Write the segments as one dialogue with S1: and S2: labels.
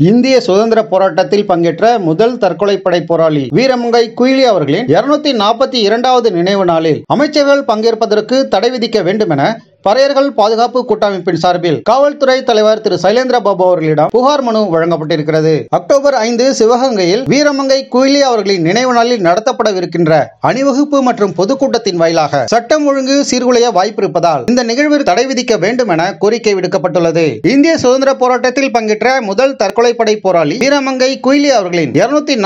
S1: இந்திய சுதந்திர போராட்டத்தில் பங்கேற்ற முதல் தற்கொலைப்படை போராளி வீரமங்கை குயிலி அவர்களின் 242வது நினைவு நாளில் அமைச்சர்கள் பங்கேற்பதற்கு தடை விதிக்க வேண்டும் என பறையர்கள் பாதுகாப்பு கூட்டமைப்பின் சார்பில் காவல்துறை தலைவர் திரு சைலேந்திர பாபு அவர்களிடம் புகார் மனு வழங்கப்பட்டிருக்கிறது. அக்டோபர் 5 சிவகங்கையில் வீரமங்கை குயிலி அவர்களின் நினைவு நாளில் நடத்தப்படவிருக்கின்ற அணிவகுப்பு மற்றும் பொதுக்கூட்டத்தின் வாயிலாக சட்டம் ஒழுங்கு சீர்குலைய வாய்ப்பு இருப்பதால் இந்த நிகழ்வில் தடை விதிக்க வேண்டும் என கோரிக்கை விடுக்கப்பட்டுள்ளது. இந்திய சுதந்திர போராட்டத்தில் பங்கேற்ற முதல் தற்கொலைப்படை போராளி வீரமங்கை குயிலி அவர்களின்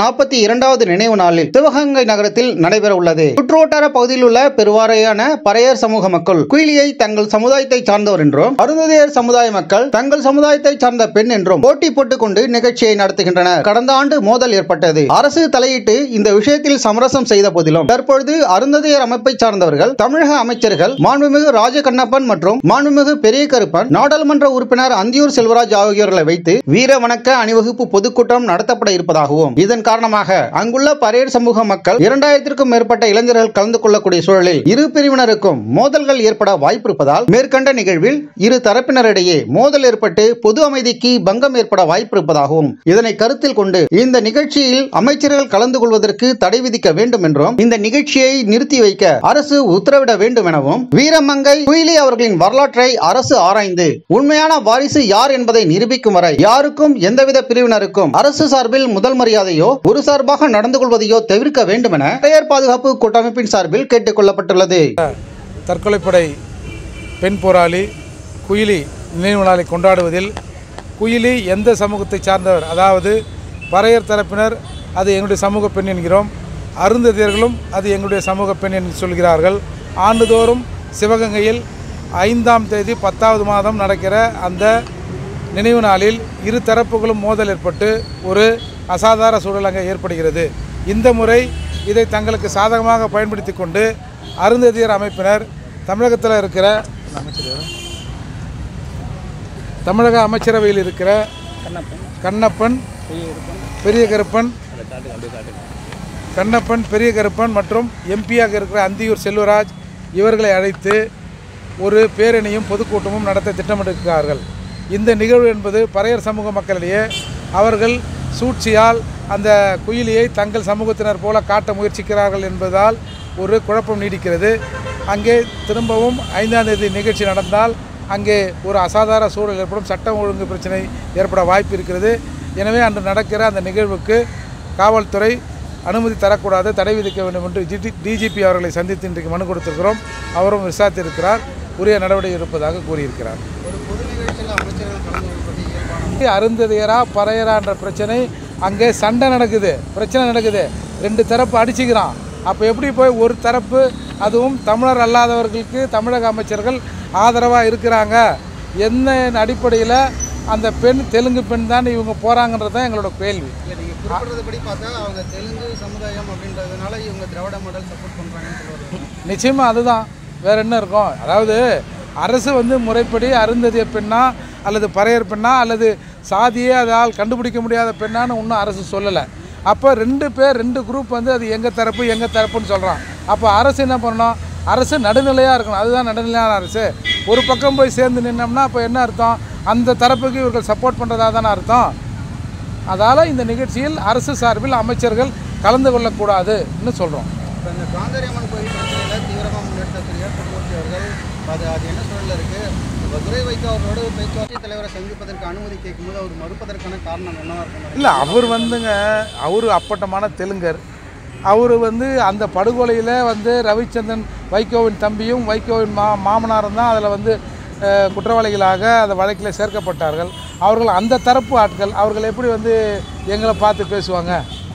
S1: 242வது நினைவு நாளில் சிவகங்கை நகரத்தில் நடைபெற உள்ளது. சுற்றுவட்டார பகுதியில் உள்ள பெருவாரியான பறையர் சமூக மக்கள் குயிலியை தங்கள் சமுதாயத்தை சார்ந்தவர் என்றும் அருந்ததியர் சமுதாய மக்கள் தங்கள் சமுதாயத்தை சார்ந்த பெண் என்றும் போட்டி போட்டுக் கொண்டு நிகழ்ச்சியை நடத்துகின்றனர். கடந்த ஆண்டு மோதல் ஏற்பட்டது. அரசு தலையிட்டு இந்த விஷயத்தில் சமரசம் செய்த போதிலும் தற்பொழுது அருந்ததியர் அமைப்பை சார்ந்தவர்கள் தமிழக அமைச்சர்கள் மாண்புமிகு ராஜகண்ணப்பன் மற்றும் மாண்புமிகு பெரிய கருப்பன் நாடாளுமன்ற உறுப்பினர் அந்தியூர் செல்வராஜ் ஆகியோர்களை வைத்து வீர வணக்க அணிவகுப்பு பொதுக்கூட்டம் நடத்தப்பட இருப்பதாகவும் இதன் காரணமாக அங்குள்ள பறையர் சமூக மக்கள் 2000க்கும் மேற்பட்ட இளைஞர்கள் கலந்து கொள்ளக்கூடிய சூழலில் இரு பிரிவினருக்கும் மோதல்கள் ஏற்பட வாய்ப்பு இருப்பதால் மேற்கண்ட நிகழ்வில் இரு தரப்பினரிடையே மோதல் ஏற்பட்டு பொது அமைதிக்கு பங்கம் ஏற்பட வாய்ப்பு இருப்பதாகவும் இதனை கருத்தில் கொண்டு இந்த நிகழ்ச்சியில் அமைச்சர்கள் கலந்து கொள்வதற்கு தடை விதிக்க வேண்டும் என்றும் இந்த நிகழ்ச்சியை நிறுத்தி வைக்க அரசு உத்தரவிட வேண்டும் எனவும் வீரமங்கை குயிலி அவர்களின் வரலாற்றை அரசு ஆராய்ந்து உண்மையான வாரிசு யார் என்பதை நிரூபிக்கும் வரை யாருக்கும் எந்தவித பிரிவினருக்கும் அரசு சார்பில் முதல் மரியாதையோ ஒரு சார்பாக நடந்து கொள்வதையோ தவிர்க்க வேண்டும் என பறையர் பாதுகாப்பு கூட்டமைப்பின் சார்பில் கேட்டுக் கொள்ளப்பட்டுள்ளது.
S2: தற்கொலைப்படை பெண் போராளி குயிலி நினைவு நாளை கொண்டாடுவதில் குயிலி எந்த சமூகத்தை சார்ந்தவர், அதாவது பறையர் தரப்பினர் அது எங்களுடைய சமூக பெண் என்கிறோம், அருந்ததியர்களும் அது எங்களுடைய சமூக பெண் என்று சொல்கிறார்கள். ஆண்டுதோறும் சிவகங்கையில் 5ஆம் தேதி 10வது மாதம் நடக்கிற அந்த நினைவு நாளில் இரு தரப்புகளும் மோதல் ஏற்பட்டு ஒரு அசாதாரண சூழல் அங்கே ஏற்படுகிறது. இந்த முறை இதை தங்களுக்கு சாதகமாக பயன்படுத்தி கொண்டு அருந்ததியர் அமைப்பினர் தமிழகத்தில் இருக்கிற தமிழக அமைச்சரவையில் இருக்கிற கண்ணப்பன் பெரிய கருப்பன் மற்றும் எம்பியாக இருக்கிற அந்தியூர் செல்வராஜ் இவர்களை அழைத்து ஒரு பேரணியும் பொதுக்கூட்டமும் நடத்த திட்டமிட்டிருக்கிறார்கள். இந்த நிகழ்வு என்பது பறையர் சமூக மக்களிடையே அவர்கள் சூழ்ச்சியால் அந்த குயிலியை தங்கள் சமூகத்தினர் போல காட்ட முயற்சிக்கிறார்கள் என்பதால் ஒரு குழப்பம் நீடிக்கிறது. அங்கே திரும்பவும் 5ஆம் தேதி நிகழ்ச்சி நடந்தால் அங்கே ஒரு அசாதாரண சூழல் ஏற்படும், சட்டம் ஒழுங்கு பிரச்சனை ஏற்பட வாய்ப்பு இருக்கிறது. எனவே அன்று நடக்கிற அந்த நிகழ்வுக்கு காவல்துறை அனுமதி தரக்கூடாது, தடை விதிக்க வேண்டும் என்று டிஜிபி அவர்களை சந்தித்து இன்றைக்கு மனு கொடுத்திருக்கிறோம். அவரும் விசாரித்திருக்கிறார், உரிய நடவடிக்கை இருப்பதாக கூறியிருக்கிறார். அருந்ததியரா பறையரான்ற பிரச்சனை அங்கே சண்டை நடக்குது, பிரச்சனை நடக்குது, 2 தரப்பு அடிச்சுக்கிறான். அப்போ எப்படி போய் ஒரு தரப்பு அதுவும் தமிழர் அல்லாதவர்களுக்கு தமிழக அமைச்சர்கள் ஆதரவாக இருக்கிறாங்க, என்ன அடிப்படையில் அந்த பெண் தெலுங்கு பெண் தான் இவங்க போகிறாங்கன்றது தான் எங்களோட கேள்வி.
S3: குறிப்பிட்டபடி பார்த்தா அவங்க தெலுங்கு சமுதாயம் அப்படின்றதுனால இவங்க திராவிட மாடல் சப்போர்ட் பண்ணுறாங்கன்னு
S2: நிச்சயமாக அதுதான், வேறு என்ன இருக்கும். அதாவது அரசு முறைப்படி அருந்ததிய பெண்ணா அல்லது பறையர் பெண்ணா அல்லது சாதியே அதால் கண்டுபிடிக்க முடியாத பெண்ணான்னு இன்னும் அரசு சொல்லலை. அப்போ 2 குரூப் அது எங்கள் தரப்புன்னு சொல்கிறான். அப்போ அரசு என்ன பண்ணணும், அரசு நடுநிலையாக இருக்கணும், அதுதான் நடுநிலையான அரசு. ஒரு பக்கம் போய் சேர்ந்து நின்னோம்னா அப்போ என்ன அர்த்தம், அந்த தரப்புக்கு இவர்கள் சப்போர்ட் பண்ணுறதா தானே அர்த்தம். அதால் இந்த நிகழ்ச்சியில் அரசு சார்பில் அமைச்சர்கள் கலந்து கொள்ளக்கூடாதுன்னு சொல்கிறோம்.
S3: இப்போ இந்த காந்தாரியம்மன் கோயில் பிரச்சனையில் தீவிரமாக முன்னெடுத்த ஏற்படுத்தி அவர்கள் அது என்ன சூழலில் இருக்குது, இப்போ துரை வைகோ அவரோட பேச்சுவார்த்தை தலைவரை சந்திப்பதற்கு அனுமதி கேட்கும்போது அவர் மறுப்பதற்கான காரணம் என்னவாக இருக்கும்?
S2: இல்லை, அவர் அவர் அப்பட்டமான தெலுங்கர். அவர் அந்த படுகொலையில் ரவிச்சந்திரன் வைகோவின் தம்பியும் வைகோவின் மாமனாரும் தான் அதில் குற்றவாளிகளாக அந்த வழக்கில் சேர்க்கப்பட்டார்கள். அவர்கள் அந்த தரப்பு ஆட்கள், அவர்கள் எப்படி எங்களை பார்த்து பேசுவாங்க?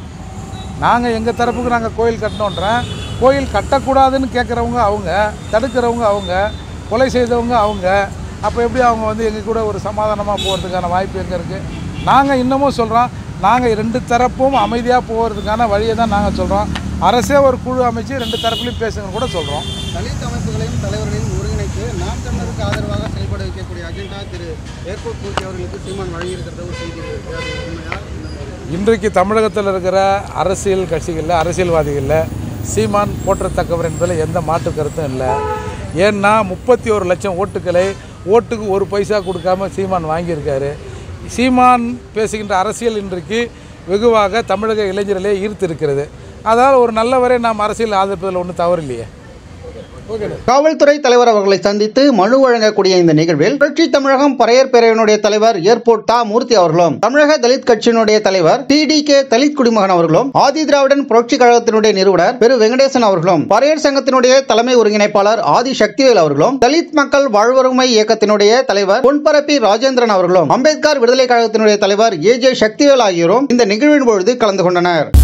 S2: நாங்கள் எங்கள் தரப்புக்கு நாங்கள் கோயில் கட்டணுன்றேன், கோயில் கட்டக்கூடாதுன்னு கேட்குறவங்க அவங்க, தடுக்கிறவங்க அவங்க, கொலை செய்தவங்க அவங்க. அப்போ எப்படி அவங்க எங்கள் கூட ஒரு சமாதானமாக போகிறதுக்கான வாய்ப்பு எங்கே இருக்குது? நாங்கள் இன்னமும் சொல்கிறோம், நாங்கள் 2 தரப்பும் அமைதியாக போகிறதுக்கான வழியை தான் நாங்கள் சொல்கிறோம். அரசே ஒரு குழு அமைச்சு 2 தரப்புலையும் பேசுங்கன்னு கூட சொல்கிறோம்.
S3: தலித் அமைப்புகளையும் தலைவர்களையும் ஒருங்கிணைத்து நாம் தமிழருக்கு ஆதரவாக செயல்பட வைக்கக்கூடிய அஜெண்டா திரு ஏர்போர்ட் பூர்த்தி அவர்களுக்கு சீமான் வழங்கியிருக்கிறத ஒரு செய்தி
S2: இன்றைக்கு தமிழகத்தில் இருக்கிற அரசியல் கட்சிகளில் அரசியல்வாதிகளில் சீமான் போற்றத்தக்கவர் என்பதில் எந்த மாற்று கருத்தும் இல்லை. ஏன்னா 31 லட்சம் ஓட்டுக்களை ஓட்டுக்கு 1 பைசா கொடுக்காம சீமான் வாங்கியிருக்காரு. சீமான் பேசுகின்ற அரசியல் இன்றைக்கு வெகுவாக தமிழக இளைஞர்களே ஈர்த்திருக்கிறது. அதால் ஒரு நல்லவரை நாம் அரசியல் ஆதரிப்பதில் ஒன்றும் தவறு இல்லையே.
S1: காவல்துறை தலைவர் அவர்களை சந்தித்து மனு வழங்கக்கூடிய இந்த நிகழ்வில் புரட்சி தமிழகம் பறையர் பேரவையினுடைய தலைவர் ஏர்போர்ட் தா மூர்த்தி அவர்களும், தமிழக தலித் கட்சியினுடைய தலைவர் TDK தலித் குடிமகன் அவர்களும், ஆதி திராவிடன் புரட்சி கழகத்தினுடைய நிறுவனர் பெரு வெங்கடேசன் அவர்களும், பறையர் சங்கத்தினுடைய தலைமை ஒருங்கிணைப்பாளர் ஆதி சக்திவேல் அவர்களும், தலித் மக்கள் வாழ்வருமை இயக்கத்தினுடைய தலைவர் பொன்பரப்பி ராஜேந்திரன் அவர்களும், அம்பேத்கர் விடுதலை கழகத்தினுடைய தலைவர் AJ சக்திவேல் ஆகியோரும் இந்த நிகழ்வின் பொழுது கலந்து கொண்டனர்.